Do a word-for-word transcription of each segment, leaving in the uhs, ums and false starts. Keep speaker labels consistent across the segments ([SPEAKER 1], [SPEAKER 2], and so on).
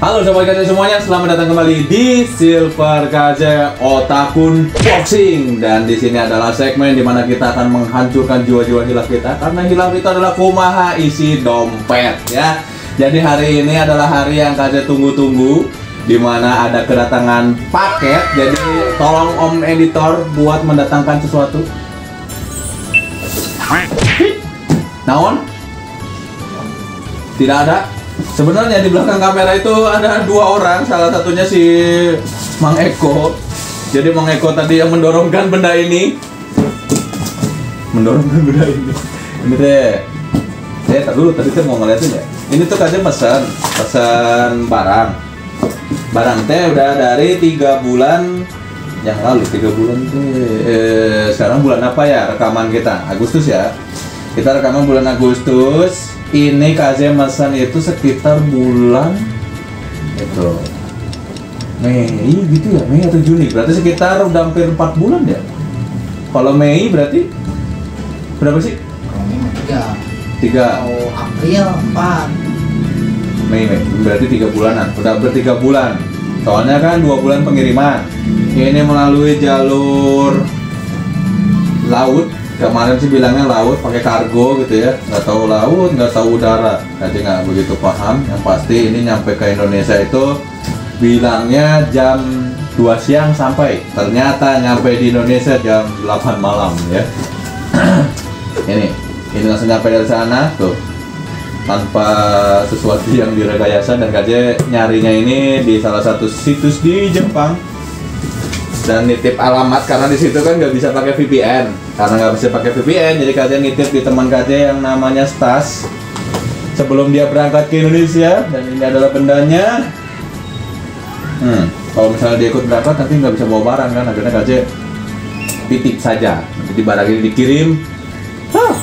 [SPEAKER 1] Halo sobat K J semuanya, selamat datang kembali di Silver K J Otakun Boxing. Dan di sini adalah segmen di mana kita akan menghancurkan jiwa-jiwa hilaf kita, karena hilaf itu adalah kumaha isi dompet ya. Jadi hari ini adalah hari yang K J tunggu-tunggu, di mana ada kedatangan paket. Jadi tolong Om Editor buat mendatangkan sesuatu. Naon? Tidak ada. Sebenarnya di belakang kamera itu ada dua orang, salah satunya si Mang Eko. Jadi Mang Eko tadi yang mendorongkan benda ini, mendorongkan benda ini. Ini teh, saya tak dulu tadi saya mau ngeliatin ya. Ini tuh kajian pesan, pesan barang. Barang teh udah dari tiga bulan yang lalu, tiga bulan teh. Eh, sekarang bulan apa ya rekaman kita? Agustus ya. Kita rekaman bulan Agustus. Ini K J pesan itu sekitar bulan itu Mei gitu ya, Mei atau Juni. Berarti sekitar udah hampir empat bulan ya. Kalau Mei berarti berapa sih?
[SPEAKER 2] Mei tiga.
[SPEAKER 1] Tiga.
[SPEAKER 2] Oh, April empat.
[SPEAKER 1] Mei, Mei. Berarti tiga bulanan. Udah bertiga bulan. Soalnya kan dua bulan pengiriman. Ini melalui jalur laut. Kemarin sih bilangnya laut pakai kargo gitu ya, nggak tahu laut, nggak tahu udara, jadi nggak begitu paham. Yang pasti ini nyampe ke Indonesia itu bilangnya jam dua siang sampai, ternyata nyampe di Indonesia jam delapan malam ya. ini ini langsung nyampe dari sana tuh, tanpa sesuatu yang direkayasa. Dan K J nyarinya ini di salah satu situs di Jepang. Dan nitip alamat karena di situ kan nggak bisa pakai V P N, karena nggak bisa pakai V P N, jadi K J nitip di teman K J yang namanya Stas sebelum dia berangkat ke Indonesia. Dan ini adalah bendanya. Hmm, kalau misalnya dia ikut berangkat nanti nggak bisa bawa barang kan, akhirnya K J titip saja. Jadi barang ini dikirim. Huh.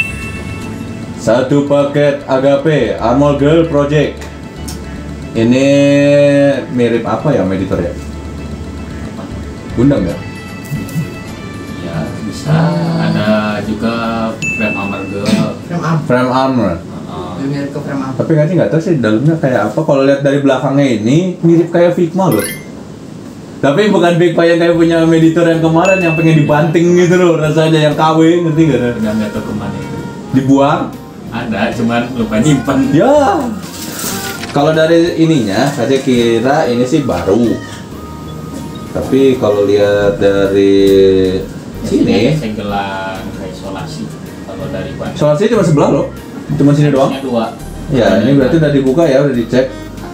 [SPEAKER 1] Satu paket Agape Armor Girl Project. Ini mirip apa ya, Editor ya? Gundam ya?
[SPEAKER 3] Ya bisa, ada juga frame armor girl.
[SPEAKER 2] Frame armor.
[SPEAKER 1] Frame armor.
[SPEAKER 3] Uh,
[SPEAKER 2] Mirip ke frame armor.
[SPEAKER 1] Tapi nggak sih nggak tahu sih dalamnya kayak apa. Kalau lihat dari belakangnya ini mirip kayak Figma loh. Tapi bukan Figma yang kayak punya Editor yang kemarin yang pengen dibanting gitu loh rasanya, yang K W, ngerti nggak?
[SPEAKER 3] udah nggak tahu kemana itu.
[SPEAKER 1] Dibuang?
[SPEAKER 3] Ada, cuman lupa nyimpen.
[SPEAKER 1] Ya. Kalau dari ininya, saya kira ini sih baru. Tapi kalau lihat dari sini,
[SPEAKER 3] segelan isolasi. Kalau dari ban.
[SPEAKER 1] isolasi cuma sebelah loh, cuma sini doang.
[SPEAKER 3] Dua.
[SPEAKER 1] Ya, ini berarti udah dibuka ya, udah dicek.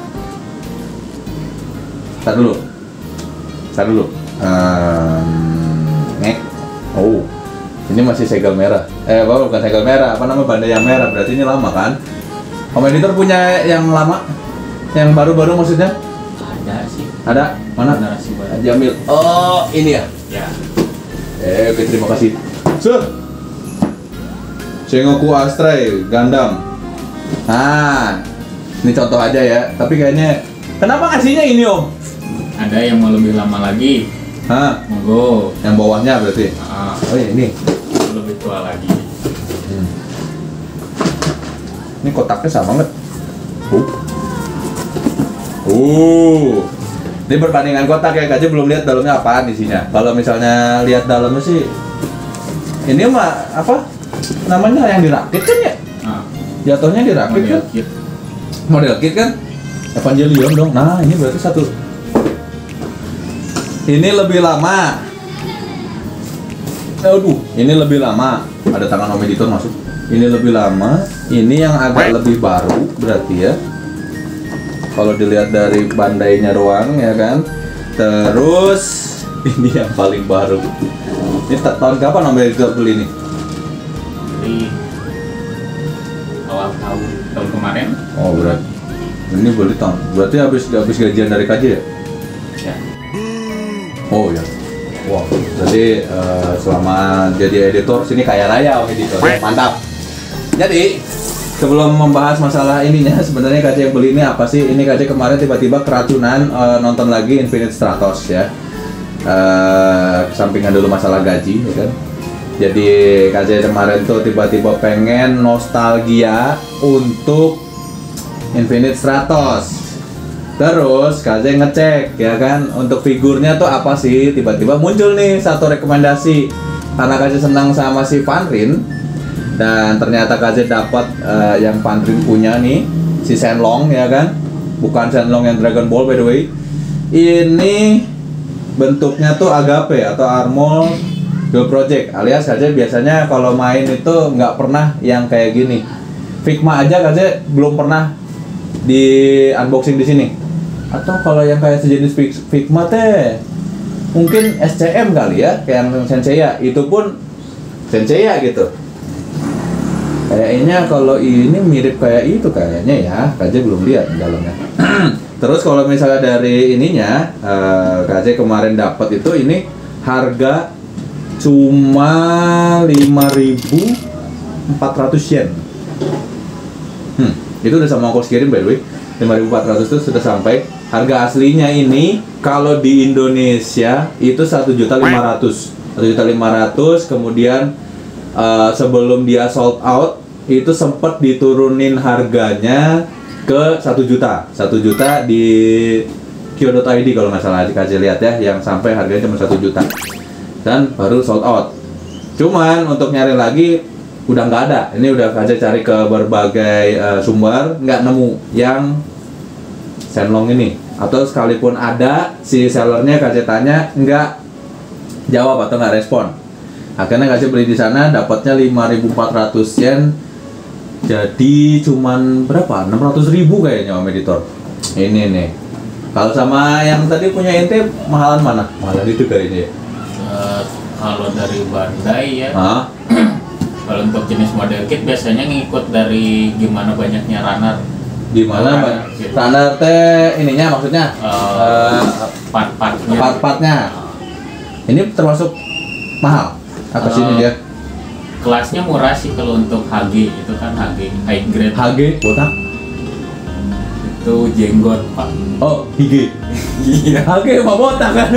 [SPEAKER 1] Tar dulu, tar dulu. Um, nek, oh, ini masih segel merah. Eh, apa bukan segel merah? Apa nama bandai yang merah? Berarti ini lama kan? Om Editor punya yang lama, yang baru-baru maksudnya?
[SPEAKER 3] Ada sih.
[SPEAKER 1] Ada? Mana?
[SPEAKER 3] Generasi baru.
[SPEAKER 1] Jamil. Oh, ini ya.
[SPEAKER 3] Ya.
[SPEAKER 1] Eh, oke, terima kasih. Sur. Sengoku Astray Gundam. Nah, ini contoh aja ya. Tapi kayaknya, kenapa ngasihnya ini Om?
[SPEAKER 3] Ada yang mau lebih lama lagi.
[SPEAKER 1] Hah?
[SPEAKER 3] Monggo.
[SPEAKER 1] Yang bawahnya berarti?
[SPEAKER 3] Ah,
[SPEAKER 1] Oh ya ini.
[SPEAKER 3] lebih tua lagi.
[SPEAKER 1] Hmm. Ini kotaknya sama nggak? Uh. Uh. Ini perbandingan kotak ya, K J belum lihat dalamnya apaan isinya. Kalau misalnya lihat dalamnya sih, ini mah apa namanya yang dirakit kan ya?
[SPEAKER 3] Ah,
[SPEAKER 1] Jatuhnya dirakit
[SPEAKER 3] model
[SPEAKER 1] kan?
[SPEAKER 3] kit.
[SPEAKER 1] Model kit kan? Evangelion dong. Nah ini berarti satu. Ini lebih lama. Aduh, ini lebih lama. Ada tangan Om Editor masuk. Ini lebih lama. Ini yang agak lebih baru berarti ya. Kalau dilihat dari bandainya doang ya kan. Terus ini yang paling baru. Ini tahun kapan Om Editor beli ini?
[SPEAKER 3] Jadi awal tahun tahun kemarin.
[SPEAKER 1] Oh berarti ini beli tahun. Berarti habis habis gajian dari K J ya?
[SPEAKER 3] Ya.
[SPEAKER 1] Oh ya. Wow. Jadi uh, selama jadi editor sini kaya raya Om Editor. Mantap. Jadi sebelum membahas masalah ininya, sebenarnya K J yang beli ini apa sih? Ini K J kemarin tiba-tiba keracunan uh, nonton lagi Infinite Stratos ya. Uh, kesampingan dulu masalah gaji ya kan. Jadi K J kemarin tuh tiba-tiba pengen nostalgia untuk Infinite Stratos. Terus K J ngecek ya kan untuk figurnya tuh apa sih, tiba-tiba muncul nih satu rekomendasi karena K J senang sama si Fanrin dan ternyata K J dapat uh, yang Fanrin punya nih si Shenlong ya kan, bukan Shenlong yang Dragon Ball by the way. Ini bentuknya tuh Agape atau Armor Dual Project alias K J biasanya kalau main itu nggak pernah yang kayak gini. Figma aja K J belum pernah di unboxing di sini. Atau kalau yang kayak sejenis Figma teh mungkin S C M kali ya, kayak yang Senseiya, itu pun Senseiya gitu. Kayaknya kalau ini mirip kayak itu kayaknya ya, K J belum lihat di dalamnya. Terus kalau misalnya dari ininya, uh, K J kemarin dapat itu ini harga cuma lima ribu empat ratus yen. Hmm, itu udah sama ongkos kirim by the way. lima ribu empat ratus itu sudah sampai. Harga aslinya ini kalau di Indonesia itu satu juta lima ratus ribu. satu juta lima ratus ribu, kemudian uh, sebelum dia sold out itu sempat diturunin harganya ke satu juta. satu juta di kio dot i d kalau nggak salah, dikasih lihat ya, yang sampai harganya cuma satu juta. Dan baru sold out. Cuman untuk nyari lagi udah nggak ada. Ini udah K J cari ke berbagai uh, sumber, nggak nemu yang Shenlong ini. Atau sekalipun ada, si sellernya K J tanya nggak jawab atau nggak respon. Akhirnya K J beli di sana, dapatnya lima ribu empat ratus yen. Jadi cuman berapa? enam ratus ribu kayaknya Om Editor. Ini nih. Kalau sama yang tadi punya ente mahalan mana? Mahalan itu kayaknya ya.
[SPEAKER 3] Uh, kalau dari Bandai ya.
[SPEAKER 1] Hah?
[SPEAKER 3] Kalau untuk jenis model kit biasanya ngikut dari gimana banyaknya runner.
[SPEAKER 1] Gimana Mbak? Runner teh ininya maksudnya?
[SPEAKER 3] Uh,
[SPEAKER 1] uh,
[SPEAKER 3] part-partnya.
[SPEAKER 1] Part-partnya. Ini termasuk mahal? Apa sih ini
[SPEAKER 3] Uh,
[SPEAKER 1] dia?
[SPEAKER 3] Kelasnya murah sih kalau untuk H G, itu kan H G, high grade.
[SPEAKER 1] H G botak?
[SPEAKER 3] Itu jenggot Pak.
[SPEAKER 1] Oh, H G.
[SPEAKER 3] Iya.
[SPEAKER 1] H G mah botak kan?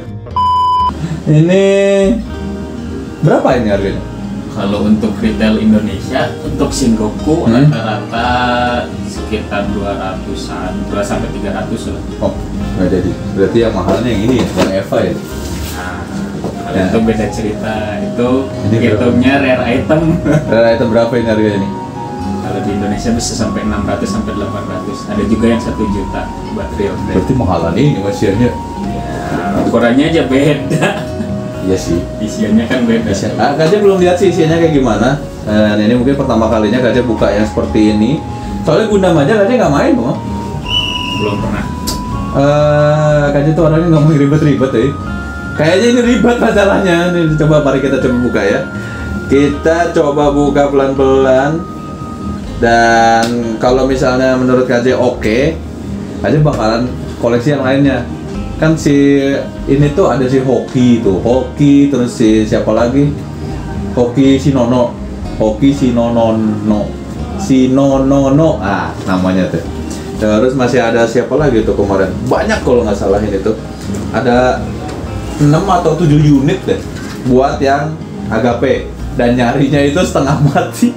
[SPEAKER 1] Ini berapa ini harganya?
[SPEAKER 3] Kalau untuk retail Indonesia, untuk Shingoku
[SPEAKER 1] Hmm.
[SPEAKER 3] rata-rata sekitar dua ratusan, dua sampai tiga ratus lah.
[SPEAKER 1] Oh, nggak jadi. Berarti yang mahalnya yang ini ya, yang Eva ya?
[SPEAKER 3] Nah, kalau
[SPEAKER 1] Ya.
[SPEAKER 3] itu beda cerita. Itu
[SPEAKER 1] Ini berapa?
[SPEAKER 3] hitungnya rare item.
[SPEAKER 1] Rare item berapa ini harganya nih?
[SPEAKER 3] Kalau di Indonesia bisa sampai enam ratus sampai delapan ratus. Ada juga yang satu juta buat real trade.
[SPEAKER 1] Berarti mahalan ini masiannya.
[SPEAKER 3] Ya, ukurannya aja beda.
[SPEAKER 1] Iya sih.
[SPEAKER 3] Isiannya kan beda.
[SPEAKER 1] Isian. Ah, K J belum lihat sih isiannya kayak gimana. Dan ini mungkin pertama kalinya K J buka yang seperti ini. Soalnya Gundam aja K J nggak main kok.
[SPEAKER 3] Belum pernah.
[SPEAKER 1] Eh, K J tuh orangnya nggak mau ribet-ribet ya. Kayaknya ini ribet masalahnya. Nih, coba mari kita coba buka ya. Kita coba buka pelan-pelan. Dan kalau misalnya menurut K J oke, K J bakalan koleksi yang lainnya. Kan si ini tuh ada si Hoki tuh, Hoki terus si siapa lagi? Hoki Shinono, Hoki Shinonono, Shinonono, ah namanya tuh. Terus masih ada siapa lagi tuh kemarin? Banyak kalau nggak salah ini tuh. Ada enam atau tujuh unit deh buat yang Agape dan nyarinya itu setengah mati.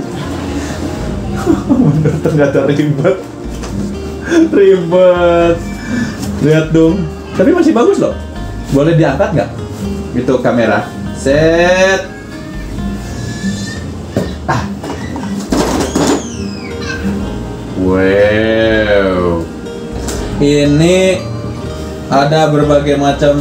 [SPEAKER 1] Bener ternyata ribet. Ribet. Lihat dong. Tapi masih bagus loh. Boleh diangkat nggak? Itu kamera. Set. Ah. Wow. Ini ada berbagai macam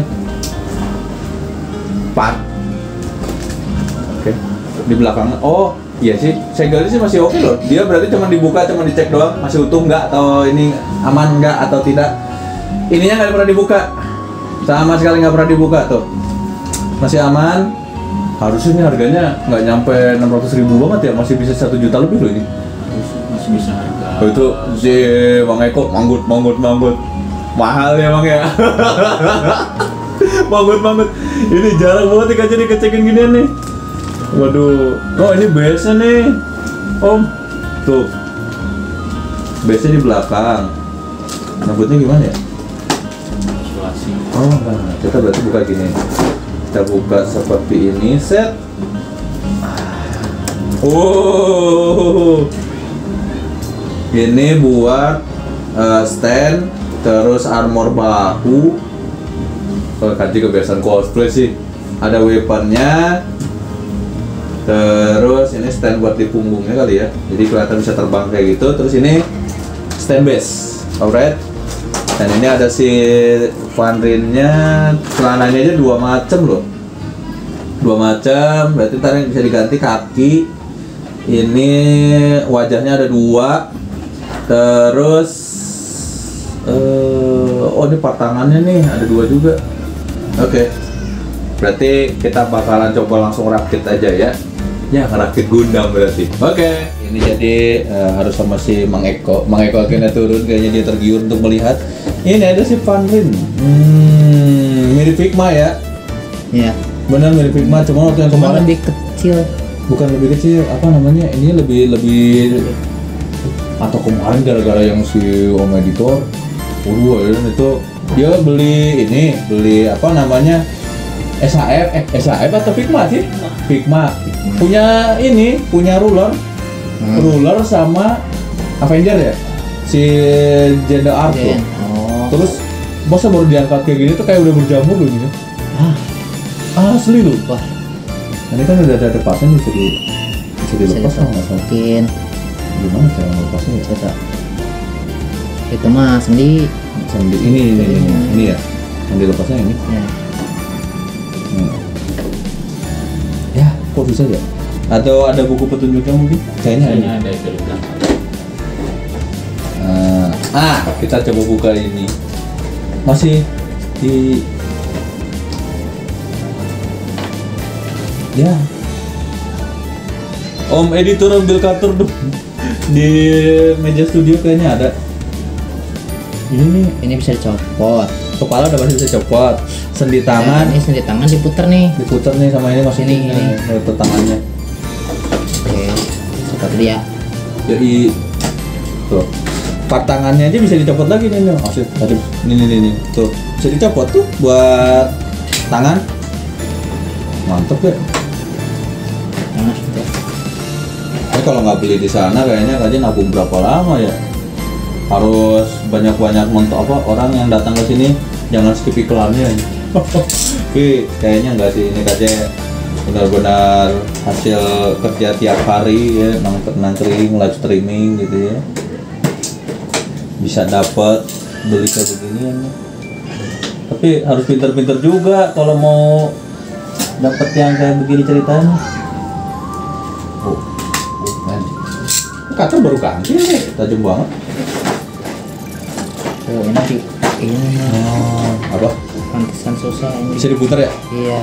[SPEAKER 1] part. Oke. Di belakang. Oh, iya sih. Segelnya sih masih oke loh. Dia berarti cuma dibuka, cuma dicek doang, masih utuh nggak atau ini aman nggak atau tidak. Ininya nggak pernah dibuka, sama sekali nggak pernah dibuka tuh, masih aman. Harusnya ini harganya nggak nyampe enam ratus ribu banget ya, masih bisa satu juta lebih loh ini.
[SPEAKER 3] Masih bisa harga.
[SPEAKER 1] Oh, itu si Bang Eko manggut manggut manggut mahal ya Bang ya. Manggut manggut. Ini jarang banget nih jadi kecekin ginian nih. Waduh, oh ini base-nya nih, Om. Tuh, base-nya di belakang. Nyebutnya gimana ya? Oh enggak, kita berarti buka gini. Kita buka seperti ini, set. Oh, ini buat uh, stand terus armor bahu. Kalau Kaji kebiasaan cosplay sih. Ada weaponnya. Terus ini stand buat di punggungnya kali ya. Jadi kelihatan bisa terbang kayak gitu. Terus ini stand base. Alright. Dan ini ada si Vanrinnya, celananya aja dua macam loh. Dua macam, berarti ntar yang bisa diganti kaki. Ini wajahnya ada dua. Terus uh, oh ini partangannya nih ada dua juga. Oke. Okay. Berarti kita bakalan coba langsung rakit aja ya. Ya, ngerakit Gundam berarti. Oke. Okay. Ini jadi uh, harus sama si Mang Eko. Mang Eko akhirnya turun, kayaknya dia tergiur untuk melihat. Ini ada si Vanrin. Hmm, mirip Figma ya.
[SPEAKER 2] Iya.
[SPEAKER 1] Benar mirip Figma, cuma waktu yang
[SPEAKER 2] Cuma
[SPEAKER 1] kemarin
[SPEAKER 2] lebih kecil.
[SPEAKER 1] bukan lebih kecil, apa namanya? Ini lebih lebih atau kemarin gara-gara yang si Om Editor. Waduh, ya, itu dia beli ini, beli apa namanya? S H F, eh S H F atau Figma sih? Figma. Punya ini, punya ruler. Hmm. Ruler sama Avenger ya? Si Gender Art tuh.
[SPEAKER 2] Oh.
[SPEAKER 1] Terus bosnya baru diangkat kayak gini tuh kayak udah berjamur loh gini.
[SPEAKER 2] Ah,
[SPEAKER 1] Asli loh.
[SPEAKER 2] wah.
[SPEAKER 1] Ini kan udah ada pasnya bisa di bisa dilepas
[SPEAKER 2] Bisa
[SPEAKER 1] nggak masalah.
[SPEAKER 2] mungkin.
[SPEAKER 1] Gimana cara melepasnya ya?
[SPEAKER 2] Coba. Itu mah sendi.
[SPEAKER 1] Sambil ini ini ini, ini, ini ya. Yang dilepasnya ini.
[SPEAKER 2] Ya.
[SPEAKER 1] Hmm. Ya, kok bisa ya? Atau ada buku petunjuknya mungkin? Kayaknya ada.
[SPEAKER 3] Kayaknya ada itu di belakang.
[SPEAKER 1] Nah, ah, kita coba buka ini. Masih di ya. Om editor ambil cutter dong. Di meja studio kayaknya ada. Ini nih,
[SPEAKER 2] Ini bisa dicopot.
[SPEAKER 1] kepala udah pasti bisa copot. Sendi tangan
[SPEAKER 2] Nah, ini sendi tangan diputer nih.
[SPEAKER 1] diputer nih sama ini masih
[SPEAKER 2] Ini,
[SPEAKER 1] ini,
[SPEAKER 2] ini.
[SPEAKER 1] ini tangannya.
[SPEAKER 2] Oke. Seperti dia.
[SPEAKER 1] Jadi tuh part tangannya aja bisa dicopot lagi nih nih. Asik, tadi ini nih nih nih. Tuh bisa dicopot tuh buat tangan. Mantep ya.
[SPEAKER 2] Nah, seperti itu.
[SPEAKER 1] Ini kalau nggak beli di sana kayaknya aja nabung berapa lama ya? Harus banyak-banyak mentok apa orang yang datang ke sini jangan skip iklannya. Tapi kayaknya nggak sih, ini aja benar-benar hasil kerja tiap hari ya, nangkring live streaming gitu ya. Bisa dapat beli kayak beginian. Tapi harus pinter-pinter juga kalau mau dapat yang kayak begini ceritanya. Oh, oh man. Kata baru ganti nih, tajam banget.
[SPEAKER 2] Oh, ini di ini mah
[SPEAKER 1] Oh, apa?
[SPEAKER 2] pantesan susah ini.
[SPEAKER 1] Bisa diputar ya?
[SPEAKER 2] Iya.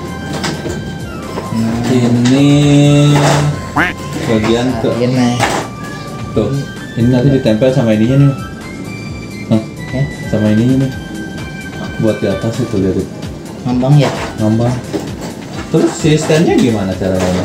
[SPEAKER 2] Nah,
[SPEAKER 1] Ini bagian ke
[SPEAKER 2] ini
[SPEAKER 1] tuh. Ini nanti ditempel sama ininya nih. Nah,
[SPEAKER 2] ya,
[SPEAKER 1] sama ininya nih. Buat di atas itu lihat itu.
[SPEAKER 2] ngambang ya.
[SPEAKER 1] Ngambang. Terus si stand-nya gimana caranya?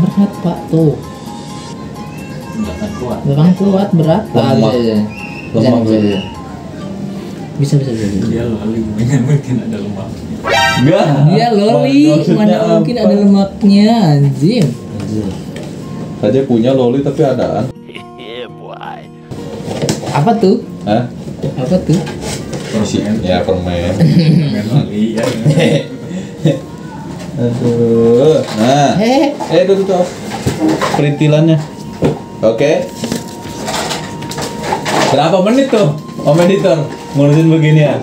[SPEAKER 2] Berat pak tuh.
[SPEAKER 3] Nggak akan kuat.
[SPEAKER 2] Memang kuat berat. Ah,
[SPEAKER 1] Lemak.
[SPEAKER 2] bisa, bisa. Bisa,
[SPEAKER 1] Lemak
[SPEAKER 2] bisa,
[SPEAKER 1] gitu.
[SPEAKER 2] bisa. Bisa bisa bisa. bisa.
[SPEAKER 3] Dia loli, mana mungkin ada lemak.
[SPEAKER 1] Enggak.
[SPEAKER 2] Dia loli,
[SPEAKER 1] Maksudnya
[SPEAKER 2] mana mungkin
[SPEAKER 1] apa?
[SPEAKER 2] ada lemaknya, anjing.
[SPEAKER 1] Saja punya loli tapi adaan.
[SPEAKER 2] Apa tuh?
[SPEAKER 1] Hah?
[SPEAKER 2] Apa tuh?
[SPEAKER 3] Permen.
[SPEAKER 1] Ya permen.
[SPEAKER 3] Permen loli ya.
[SPEAKER 1] Aduh. Nah.
[SPEAKER 2] Eh,
[SPEAKER 1] Eh, itu tuh perintilannya. Oke. Berapa menit tuh, Om Editor, ngurusin beginian?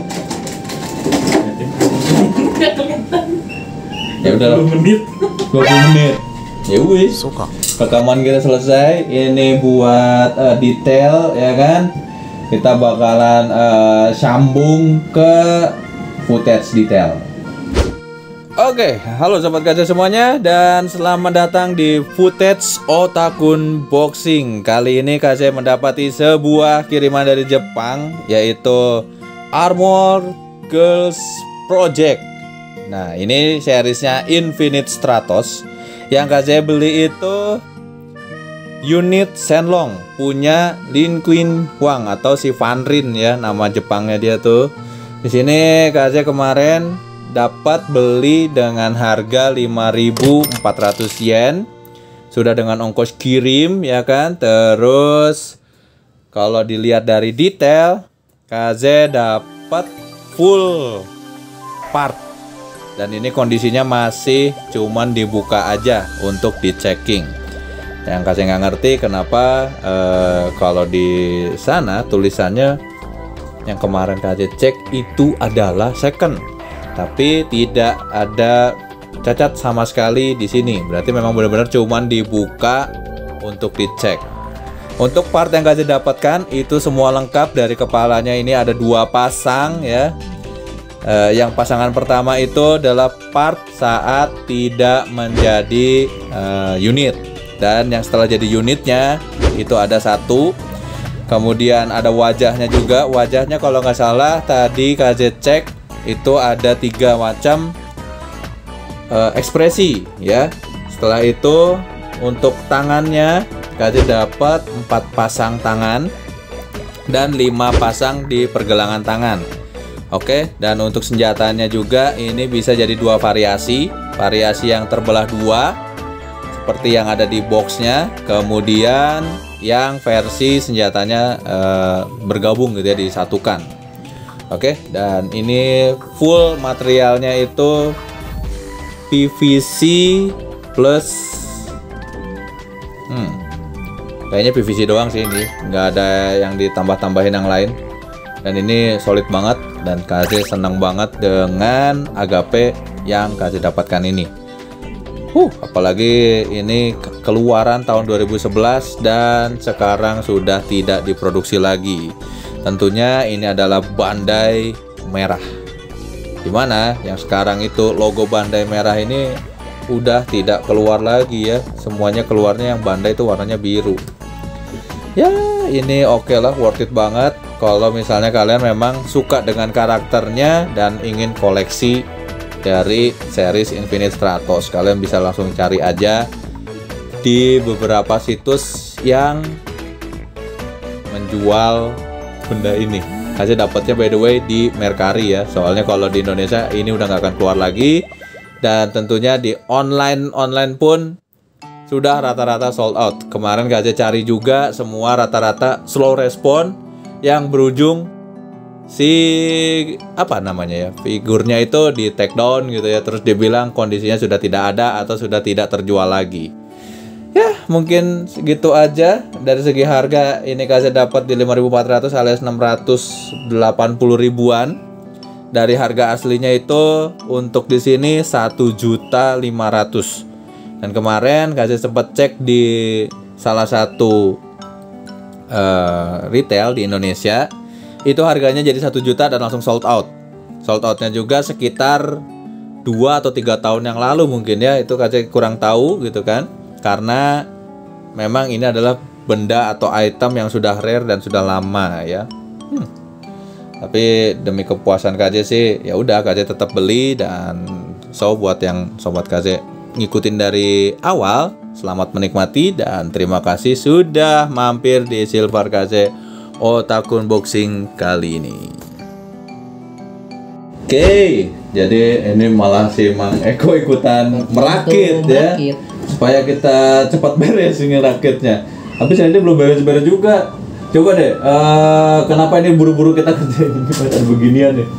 [SPEAKER 1] Ya udah
[SPEAKER 3] dua puluh menit.
[SPEAKER 1] dua puluh menit. Ya wis. Rekaman kita selesai. Ini buat eh, detail ya kan. Kita bakalan eh, sambung ke footage detail. Oke, halo sobat kaca semuanya dan selamat datang di footage Otakun Boxing. Kali ini kaca mendapati sebuah kiriman dari Jepang, yaitu Armor Girls Project. Nah, ini seriesnya Infinite Stratos. Yang kaca beli itu unit Shenlong punya Lin Quin Huang atau si Van Rin ya, nama Jepangnya dia tuh. Di sini kaca kemarin dapat beli dengan harga lima ribu empat ratus yen. Sudah dengan ongkos kirim ya kan. Terus kalau dilihat dari detail, Kaze dapat full part. Dan ini kondisinya masih cuman dibuka aja untuk dicekking. Yang Kaze nggak ngerti kenapa eh, kalau di sana tulisannya yang kemarin Kaze cek itu adalah second. Tapi tidak ada cacat sama sekali di sini. Berarti memang benar-benar cuman dibuka untuk dicek. Untuk part yang Kaze dapatkan itu semua lengkap. Dari kepalanya ini ada dua pasang ya. Eh, yang pasangan pertama itu adalah part saat tidak menjadi eh, unit. Dan yang setelah jadi unitnya itu ada satu. Kemudian ada wajahnya juga. Wajahnya kalau nggak salah tadi Kaze cek itu ada tiga macam uh, ekspresi ya. Setelah itu untuk tangannya Kaze dapat empat pasang tangan dan lima pasang di pergelangan tangan. Oke, dan untuk senjatanya juga ini bisa jadi dua variasi. Variasi yang terbelah dua seperti yang ada di boxnya, kemudian yang versi senjatanya uh, bergabung gitu ya, disatukan. Oke, dan ini full materialnya itu P V C plus hmm, kayaknya P V C doang sih ini, nggak ada yang ditambah-tambahin yang lain. Dan ini solid banget dan Kaze senang banget dengan Agape yang Kaze dapatkan ini. Huh, apalagi ini keluaran tahun dua ribu sebelas dan sekarang sudah tidak diproduksi lagi. Tentunya ini adalah Bandai merah. Dimana yang sekarang itu logo Bandai merah ini udah tidak keluar lagi ya. Semuanya keluarnya yang Bandai itu warnanya biru. Ya ini oke okay lah, worth it banget. Kalau misalnya kalian memang suka dengan karakternya dan ingin koleksi dari series Infinite Stratos, kalian bisa langsung cari aja di beberapa situs yang menjual benda ini. Kaze dapatnya by the way di Mercari ya. Soalnya kalau di Indonesia ini udah nggak akan keluar lagi. Dan tentunya di online online pun sudah rata-rata sold out. Kemarin Kaze cari juga semua rata-rata slow respon yang berujung si apa namanya ya, figurnya itu di take down gitu ya. Terus dibilang kondisinya sudah tidak ada atau sudah tidak terjual lagi. Ya mungkin segitu aja. Dari segi harga ini Kaze dapat di lima ribu empat ratus alias enam ratus delapan puluh ribuan. Dari harga aslinya itu untuk di sini satu juta lima ratus ribu. Dan kemarin Kaze sempat cek di salah satu uh, retail di Indonesia, itu harganya jadi satu juta dan langsung sold out. Sold outnya juga sekitar dua atau tiga tahun yang lalu mungkin ya. Itu Kaze kurang tahu gitu kan. Karena memang ini adalah benda atau item yang sudah rare dan sudah lama ya. Hmm. Tapi demi kepuasan Kaze sih ya udah Kaze tetap beli. Dan so buat yang sobat Kaze ngikutin dari awal, selamat menikmati dan terima kasih sudah mampir di Silver Kase Otaku Unboxing kali ini. Oke, jadi ini malah si Mang Eko ikutan merakit ya,
[SPEAKER 2] merakit.
[SPEAKER 1] supaya kita cepat beres ini rakitnya. Tapi saya ini belum beres-beres juga. Coba deh, eh, kenapa ini buru-buru kita kerjain ini beginian ya?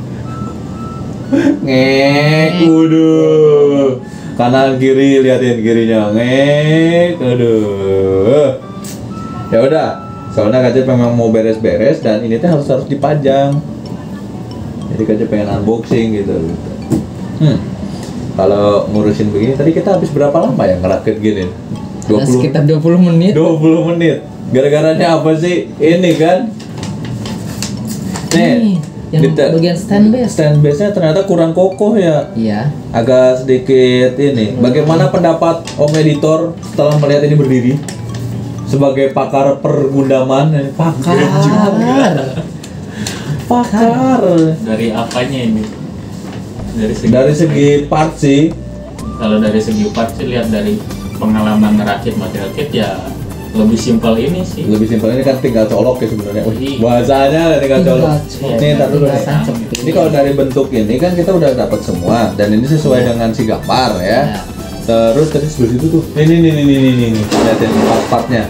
[SPEAKER 1] Ngek, waduh. Kanan kiri liatin kirinya, ngek, aduh. Ya udah, soalnya Kak Cep memang mau beres-beres dan ini tuh harus harus dipajang. Jadi Kak Cep pengen unboxing gitu. Hmm. Kalau ngurusin begini, tadi kita habis berapa lama ya ngerakit gini?
[SPEAKER 2] Ada sekitar dua puluh menit.
[SPEAKER 1] dua puluh menit. Gara-garanya apa sih? Ini kan. Nih,
[SPEAKER 2] Nih, yang
[SPEAKER 1] kita-
[SPEAKER 2] bagian stand base.
[SPEAKER 1] stand base-nya ternyata kurang kokoh ya.
[SPEAKER 2] Iya.
[SPEAKER 1] Agak sedikit ini. Bagaimana pendapat Om Editor setelah melihat ini berdiri? Sebagai pakar pergundaman, eh, pakar. Pakar.
[SPEAKER 3] Dari apanya ini? Dari segi,
[SPEAKER 1] Dari segi part sih,
[SPEAKER 3] kalau dari segi part sih lihat dari pengalaman ngerakit model kit ya lebih simpel ini sih.
[SPEAKER 1] lebih simpel ini kan tinggal colok ya sebenarnya. Wih,
[SPEAKER 3] Iya.
[SPEAKER 1] bahasanya tinggal
[SPEAKER 2] Tinggal
[SPEAKER 1] colok.
[SPEAKER 2] colok.
[SPEAKER 1] Nih, taruh dulu
[SPEAKER 2] Tinggal
[SPEAKER 1] nih.
[SPEAKER 2] tancap.
[SPEAKER 1] Ini kalau dari bentuk ini kan kita udah dapat semua dan ini sesuai
[SPEAKER 2] Iya.
[SPEAKER 1] dengan si gambar ya.
[SPEAKER 2] Ya.
[SPEAKER 1] Terus tadi sebelah situ tuh. Ini nih nih nih nih nih nih. Lihatin part-partnya.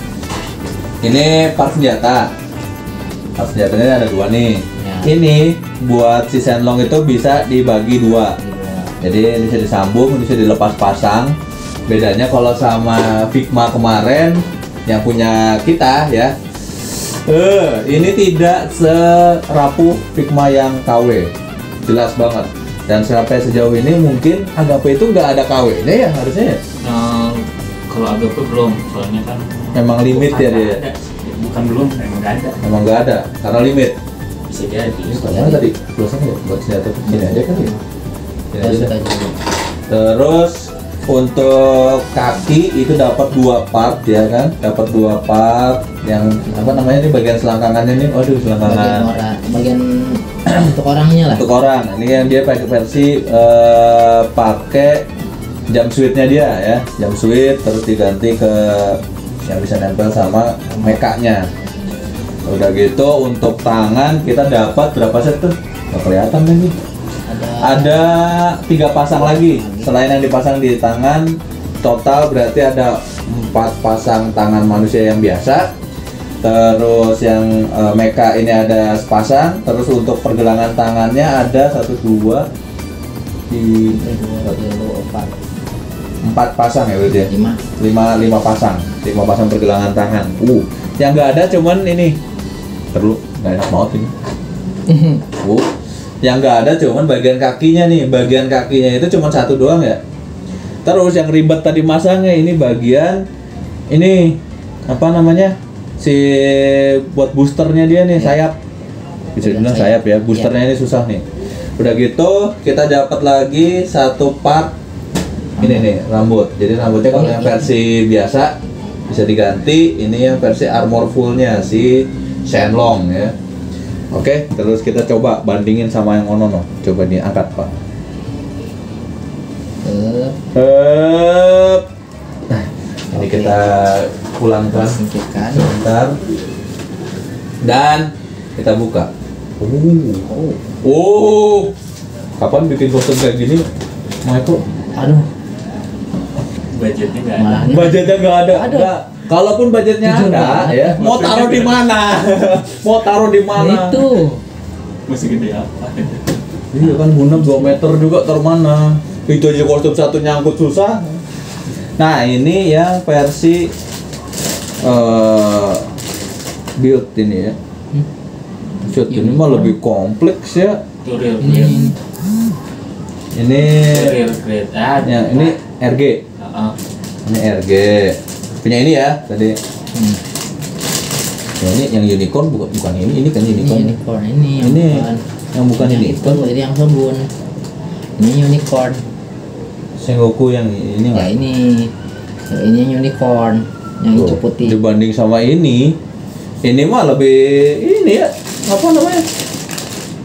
[SPEAKER 1] Ini part senjata. Part senjatanya ada dua nih.
[SPEAKER 2] Ya.
[SPEAKER 1] Ini buat si Shenlong itu bisa dibagi dua. Jadi ini bisa disambung, ini bisa dilepas pasang. Bedanya kalau sama Figma kemarin yang punya kita ya. Eh, ini tidak serapuh Figma yang K W. Jelas banget. Dan sampai sejauh ini mungkin Agape itu nggak ada K W-nya ya harusnya ya?
[SPEAKER 3] Nah, kalau Agape belum, soalnya kan
[SPEAKER 1] Memang limit
[SPEAKER 3] bukan
[SPEAKER 1] ya
[SPEAKER 3] nggak
[SPEAKER 1] dia.
[SPEAKER 3] ada. Bukan belum, emang nggak ada.
[SPEAKER 1] Memang nggak ada karena limit.
[SPEAKER 3] Bisa jadi.
[SPEAKER 1] Ini mana tadi? Tulisannya ya? Buat senjata sini aja kan ya? Sini aja.
[SPEAKER 2] Kita juga.
[SPEAKER 1] Terus untuk kaki itu dapat dua part ya kan? Dapat dua part yang apa namanya ini bagian selangkangannya nih. Waduh,
[SPEAKER 2] Bagian
[SPEAKER 1] selangkangan
[SPEAKER 2] orang, bagian untuk orangnya lah.
[SPEAKER 1] untuk orang. Ini yang dia pakai versi eh, pakai jam switch-nya dia ya. Jam switch terus diganti ke yang bisa nempel sama mekanya. Udah gitu untuk tangan kita dapat berapa set tuh? Nggak kelihatan lagi.
[SPEAKER 2] Ada
[SPEAKER 1] Ada tiga pasang lagi selain yang dipasang di tangan. Total berarti ada empat pasang tangan manusia yang biasa. Terus yang e, mecha ini ada sepasang. Terus untuk pergelangan tangannya ada satu dua di
[SPEAKER 2] dua, dua, empat,
[SPEAKER 1] empat pasang ya berarti ya?
[SPEAKER 2] lima.
[SPEAKER 1] lima lima pasang lima pasang pergelangan tangan. Uh, yang nggak ada cuman ini. Perlu nggak enak banget ini. Uh, yang nggak ada cuman bagian kakinya nih. Bagian kakinya itu cuma satu doang ya. Terus yang ribet tadi masangnya ini bagian ini apa namanya si buat boosternya dia nih
[SPEAKER 2] Ya.
[SPEAKER 1] sayap. Bisa
[SPEAKER 2] Bagian
[SPEAKER 1] dibilang
[SPEAKER 2] sayap.
[SPEAKER 1] sayap ya. Boosternya ini susah nih. Udah gitu kita dapat lagi satu part ini nih rambut. Jadi rambutnya kalau yang versi biasa bisa diganti. Ini yang versi armor fullnya si Shenlong ya. Oke, terus kita coba bandingin sama yang Ono no. Coba diangkat Pak.
[SPEAKER 2] Ke
[SPEAKER 1] Hup. Nah, ini
[SPEAKER 2] Oke.
[SPEAKER 1] kita pulangkan
[SPEAKER 2] singkirkan.
[SPEAKER 1] sebentar dan kita buka. Uh,
[SPEAKER 2] Oh,
[SPEAKER 1] oh, kapan bikin kostum kayak gini, Michael?
[SPEAKER 2] aduh,
[SPEAKER 3] Budgetnya nggak ada.
[SPEAKER 2] malah
[SPEAKER 1] Budgetnya nggak ada.
[SPEAKER 2] Ada.
[SPEAKER 1] Nggak. Kalaupun budgetnya
[SPEAKER 2] Jujur
[SPEAKER 1] ada,
[SPEAKER 2] banget.
[SPEAKER 1] ya, mau taruh di mana? Mau taruh di mana?
[SPEAKER 2] itu
[SPEAKER 3] Mesti gede apa?
[SPEAKER 1] Iya kan guna dua meter juga taruh mana? Itu aja kostum satu nyangkut susah. Nah, ini yang versi eh build ini ya.
[SPEAKER 2] Hmm.
[SPEAKER 1] Shoot ini mah lebih kompleks ya.
[SPEAKER 3] Itu real grade.
[SPEAKER 2] ini
[SPEAKER 1] Ini
[SPEAKER 3] Real grade. Ah,
[SPEAKER 1] yang ini R G.
[SPEAKER 3] Heeh.
[SPEAKER 1] Ini R G. Punya ini ya tadi.
[SPEAKER 2] hmm.
[SPEAKER 1] Ya, ini yang unicorn bukan bukan ini, ini kan
[SPEAKER 2] ini
[SPEAKER 1] unicorn.
[SPEAKER 2] unicorn ini yang
[SPEAKER 1] Ini
[SPEAKER 2] bukan
[SPEAKER 1] yang bukan
[SPEAKER 2] yang
[SPEAKER 1] ini.
[SPEAKER 2] itu jadi yang sabun. Ini unicorn.
[SPEAKER 1] Sengoku yang ini
[SPEAKER 2] Ya
[SPEAKER 1] nggak?
[SPEAKER 2] ini ya, ini yang unicorn yang
[SPEAKER 1] Tuh,
[SPEAKER 2] hijau putih.
[SPEAKER 1] dibanding sama ini, ini mah lebih ini ya apa namanya?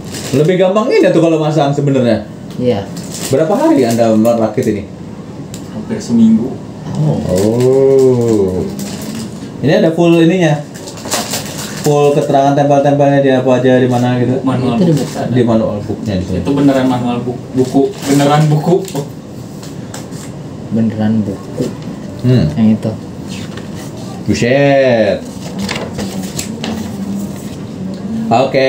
[SPEAKER 1] Lebih gampang ini tuh kalau masang sebenarnya.
[SPEAKER 2] Iya.
[SPEAKER 1] Berapa hari Anda merakit ini?
[SPEAKER 3] hampir seminggu.
[SPEAKER 2] Oh.
[SPEAKER 1] Oh. Ini ada full ininya. Full keterangan tempel-tempelnya di apa aja di mana gitu.
[SPEAKER 3] Manual
[SPEAKER 2] Itu
[SPEAKER 3] buku
[SPEAKER 2] di-
[SPEAKER 3] ada.
[SPEAKER 1] Di manual booknya di sini.
[SPEAKER 3] Itu beneran manual buku, buku beneran buku.
[SPEAKER 2] Beneran buku
[SPEAKER 1] Hmm.
[SPEAKER 2] yang itu.
[SPEAKER 1] Buset. Oke.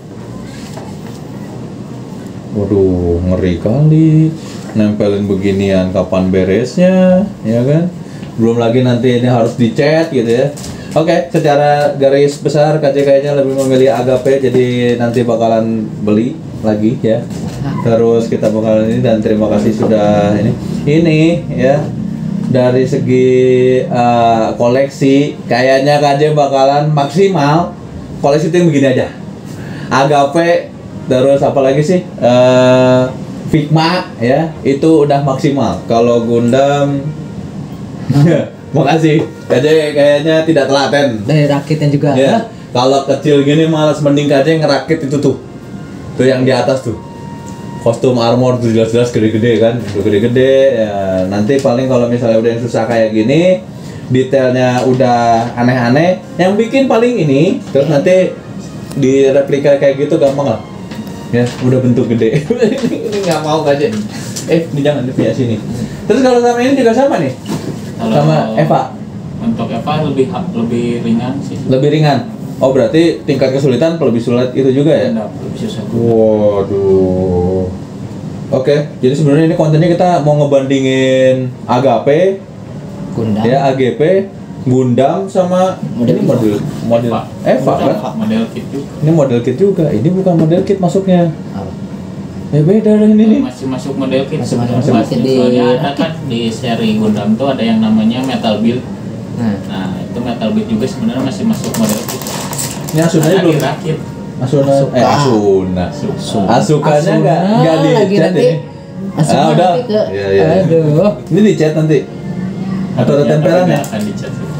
[SPEAKER 1] Waduh, ngeri kali. Nempelin beginian kapan beresnya, ya kan? Belum lagi nanti ini harus dicat gitu ya. Oke, secara garis besar K J kayaknya lebih memilih Agape, jadi nanti bakalan beli lagi ya. Terus kita bakalan ini, dan terima kasih sudah ini. Ini ya, dari segi uh, koleksi kayaknya K J bakalan maksimal koleksi itu yang begini aja. Agape, terus apa lagi sih? Uh, Figma ya, itu udah maksimal. Kalau Gundam makasih. K J kayaknya tidak telaten.
[SPEAKER 2] Dari rakitnya juga.
[SPEAKER 1] Ya, kalau kecil gini malas, mending K J ngerakit itu tuh. Tuh yang di atas tuh. Kostum armor tuh jelas-jelas gede-gede kan, udah gede-gede ya. Nanti paling kalau misalnya udah yang susah kayak gini, detailnya udah aneh-aneh, yang bikin paling ini, terus nanti di replika kayak gitu gampang lah. Ya, udah bentuk gede. Ini nggak mau K J. Eh, ini jangan di punya sini. Terus kalau sama ini juga sama nih.
[SPEAKER 3] Kalau
[SPEAKER 1] Sama Eva.
[SPEAKER 3] Untuk Eva lebih lebih ringan sih.
[SPEAKER 1] Lebih ringan. Oh, berarti tingkat kesulitan lebih sulit itu juga ya?
[SPEAKER 3] Enggak, lebih susah.
[SPEAKER 1] Waduh. Oke, jadi sebenarnya ini kontennya kita mau ngebandingin Agape,
[SPEAKER 2] Gundam.
[SPEAKER 1] ya A G P, Gundam sama
[SPEAKER 2] Model
[SPEAKER 1] ini model model Eva kan?
[SPEAKER 3] Model kit juga.
[SPEAKER 1] Ini model kit juga. Ini bukan model kit masuknya.
[SPEAKER 2] Apa?
[SPEAKER 1] Ya beda dong ini nih.
[SPEAKER 3] Masih masuk model kit.
[SPEAKER 2] Masih
[SPEAKER 3] sebenarnya.
[SPEAKER 2] masuk
[SPEAKER 3] Masih-
[SPEAKER 2] kit di-
[SPEAKER 3] soalnya ada kan di seri Gundam tuh ada yang namanya Metal Build.
[SPEAKER 2] Nah,
[SPEAKER 3] Nah, itu Metal Build juga sebenarnya masih masuk model kit.
[SPEAKER 1] Ini Asunanya
[SPEAKER 3] Ada
[SPEAKER 1] belum.
[SPEAKER 3] dirakit.
[SPEAKER 1] Asuna,
[SPEAKER 2] Asuka.
[SPEAKER 1] eh Asuna.
[SPEAKER 3] Asuka.
[SPEAKER 1] Asukanya nggak nggak di
[SPEAKER 2] lagi
[SPEAKER 1] chat
[SPEAKER 2] nanti.
[SPEAKER 1] ini.
[SPEAKER 2] Asuka
[SPEAKER 1] Ah, udah.
[SPEAKER 2] nanti ke.
[SPEAKER 1] Iya, iya.
[SPEAKER 2] Aduh.
[SPEAKER 1] Ini di chat nanti. Atau ada
[SPEAKER 3] Harusnya
[SPEAKER 1] tempelan
[SPEAKER 3] tapi
[SPEAKER 1] ya?
[SPEAKER 3] nggak akan dicat sih.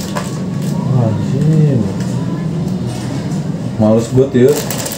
[SPEAKER 1] Anjir. Males buat yuk.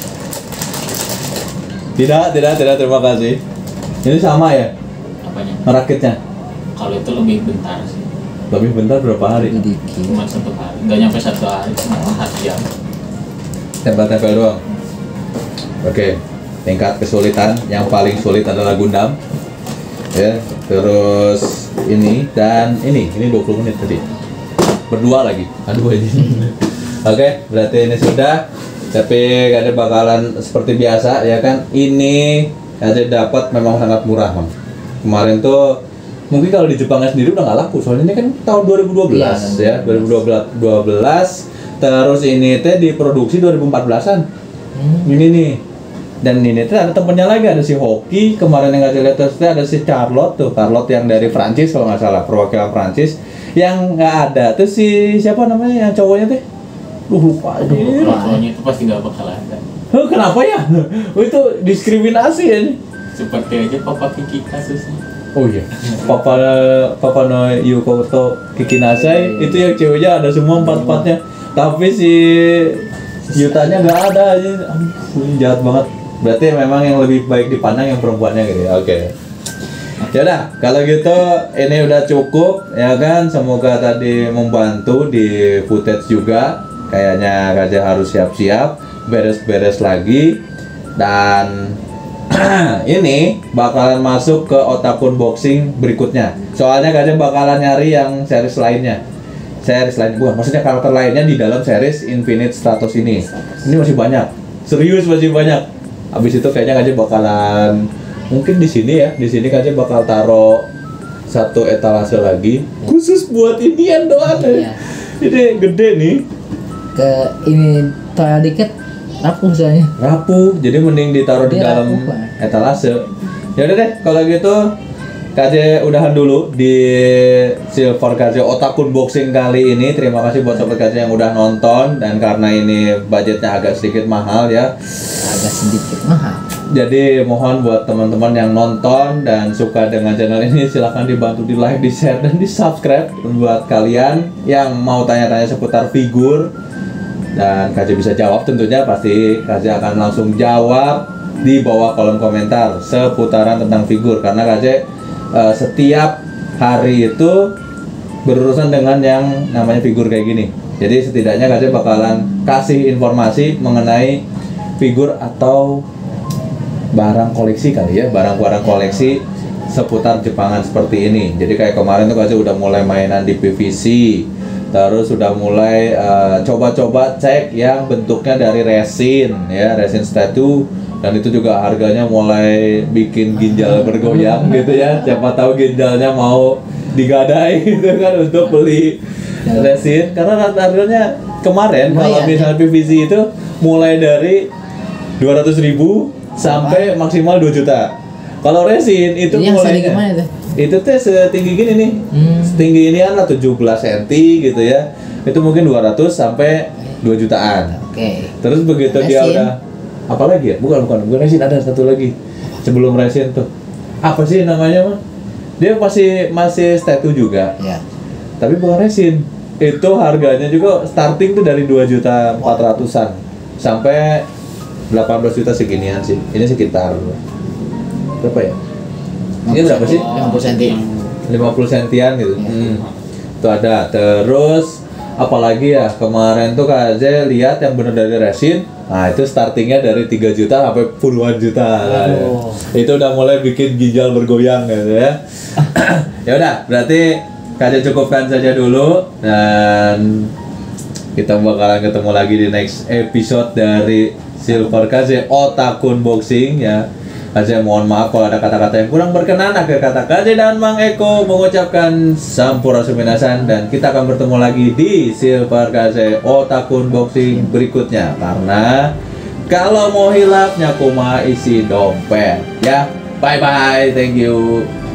[SPEAKER 1] Tidak, tidak, tidak, terima kasih. Ini sama ya
[SPEAKER 3] Apanya?
[SPEAKER 1] merakitnya.
[SPEAKER 3] Kalau itu lebih bentar sih.
[SPEAKER 1] Lebih bentar berapa hari?
[SPEAKER 2] Dikit.
[SPEAKER 3] Cuma satu hari. Nggak nyampe satu hari, cuma empat jam.
[SPEAKER 1] Tempel-tempel doang. Oke, tingkat kesulitan yang paling sulit adalah Gundam. Ya, terus ini dan ini, ini dua puluh menit tadi. Berdua lagi. Aduh ini. Oke, berarti ini sudah. Tapi kadang bakalan seperti biasa ya kan. Ini kadang dapat memang sangat murah, Mam. Kemarin tuh mungkin kalau di Jepangnya sendiri udah nggak laku, soalnya ini kan tahun dua ribu dua belas ya, dua ribu dua belas. Terus ini teh diproduksi dua ribu empat belasan.
[SPEAKER 2] Hmm.
[SPEAKER 1] Ini nih. Dan ini tuh ada temennya lagi, ada si Hoki, kemarin yang nggak lihat terus tuh ada si Charlotte tuh, Charlotte yang dari Prancis kalau nggak salah, perwakilan Prancis. Yang nggak ada tuh si siapa namanya yang cowoknya teh? Duh lupa aja.
[SPEAKER 3] Soalnya itu pasti nggak bakal ada.
[SPEAKER 1] Huh, kenapa ya? Oh, itu diskriminasi ya?
[SPEAKER 3] Seperti aja Papa Kiki kasusnya.
[SPEAKER 1] Oh iya. Papa Papa no Yukoto Kikinasai itu yang ceweknya ada semua empat-empatnya. Tapi si Yutanya nggak ada aja. Aduh, ini jahat banget. Berarti memang yang lebih baik dipandang yang perempuannya gitu ya. Oke. Ya udah, kalau gitu ini udah cukup ya kan. Semoga tadi membantu di footage juga. Kayaknya Raja harus siap-siap beres-beres lagi dan ini bakalan masuk ke Otakun Boxing berikutnya. Soalnya Raja bakalan nyari yang series lainnya. Series lain bukan, maksudnya karakter lainnya di dalam series Infinite Stratos ini. Ini masih banyak. Serius masih banyak. Habis itu kayaknya Raja bakalan mungkin di sini ya, di sini Raja bakal taruh satu etalase lagi khusus buat inian doang.
[SPEAKER 2] Iya.
[SPEAKER 1] Ini gede nih.
[SPEAKER 2] Ke ini toel dikit rapuh soalnya.
[SPEAKER 1] Rapuh, jadi mending ditaruh di
[SPEAKER 2] Dia
[SPEAKER 1] dalam
[SPEAKER 2] rapuh, Pak.
[SPEAKER 1] etalase. Ya udah deh, kalau gitu K J udahan dulu di Silver K J Otakun Boxing kali ini. Terima kasih buat sobat K J yang udah nonton, dan karena ini budgetnya agak sedikit mahal ya.
[SPEAKER 2] Agak sedikit mahal.
[SPEAKER 1] Jadi mohon buat teman-teman yang nonton dan suka dengan channel ini, silahkan dibantu di like, di share, dan di subscribe. Buat kalian yang mau tanya-tanya seputar figur dan K J bisa jawab, tentunya pasti K J akan langsung jawab di bawah kolom komentar seputaran tentang figur, karena K J uh, setiap hari itu berurusan dengan yang namanya figur kayak gini. Jadi setidaknya Kaze bakalan kasih informasi mengenai figur atau barang koleksi kali ya, barang-barang koleksi seputar Jepangan seperti ini. Jadi kayak kemarin tuh Kaze udah mulai mainan di P V C, terus sudah mulai uh, coba-coba cek yang bentuknya dari resin ya, resin statue, dan itu juga harganya mulai bikin ginjal bergoyang gitu ya. Siapa tahu ginjalnya mau digadai gitu kan untuk beli resin, karena harganya kemarin kalau misalnya P V C itu mulai dari dua ratus ribu sampai maksimal dua juta. Kalau resin itu
[SPEAKER 2] Ini yang
[SPEAKER 1] mulai
[SPEAKER 2] setinggi mana tuh?
[SPEAKER 1] itu tuh setinggi gini nih,
[SPEAKER 2] Hmm.
[SPEAKER 1] setinggi ini kan lah tujuh belas sentimeter gitu ya. Itu mungkin dua ratus sampai dua jutaan.
[SPEAKER 2] Oke.
[SPEAKER 1] Terus begitu dia
[SPEAKER 2] Resin.
[SPEAKER 1] udah apa lagi ya? Bukan bukan bukan resin, ada satu lagi sebelum resin tuh. Apa sih namanya mah? Dia masih masih statue juga,
[SPEAKER 2] Ya.
[SPEAKER 1] tapi bukan resin. Itu harganya juga starting tuh dari dua juta empat ratusan sampai delapan belas juta seginian sih. Ini sekitar berapa ya? Ini berapa sih?
[SPEAKER 2] lima puluh senti.
[SPEAKER 1] lima puluh sentian gitu.
[SPEAKER 2] Ya.
[SPEAKER 1] Hmm. Itu ada. Terus apalagi ya, kemarin tuh Kaze lihat yang bener dari resin. Nah, itu startingnya dari tiga juta sampai puluhan juta.
[SPEAKER 2] Oh.
[SPEAKER 1] Itu udah mulai bikin ginjal bergoyang gitu ya. Ya udah, berarti Kaze cukupkan saja dulu, dan kita bakalan ketemu lagi di next episode dari Silver Kaze Otaku Unboxing ya. Kaze mohon maaf kalau ada kata-kata yang kurang berkenan. Akhir kata Kaze dan Mang Eko mengucapkan sampurasun minasan, dan kita akan bertemu lagi di Silver Kaze Otaku Unboxing berikutnya. Karena kalau mau hilapnya kuma isi dompet ya. Bye bye, thank you.